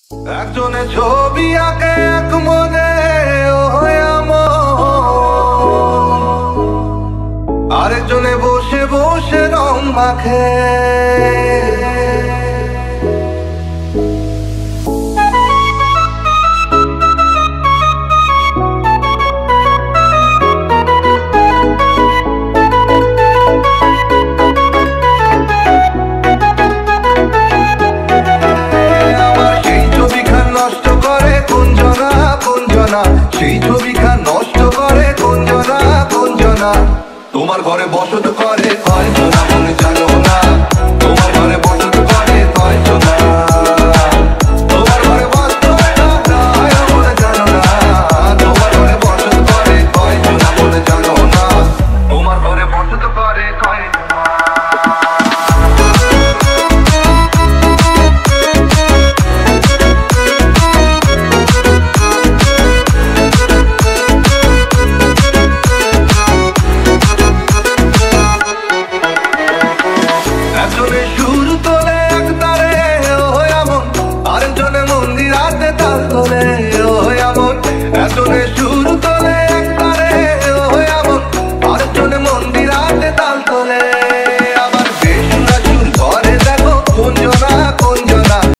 একজনে ছবি আঁকে এক মনে আরেকজনে বসে বসে রং মাখে। সেই ছবিখান নষ্ট করে কোন জনা তোমার ঘরে বসত করে।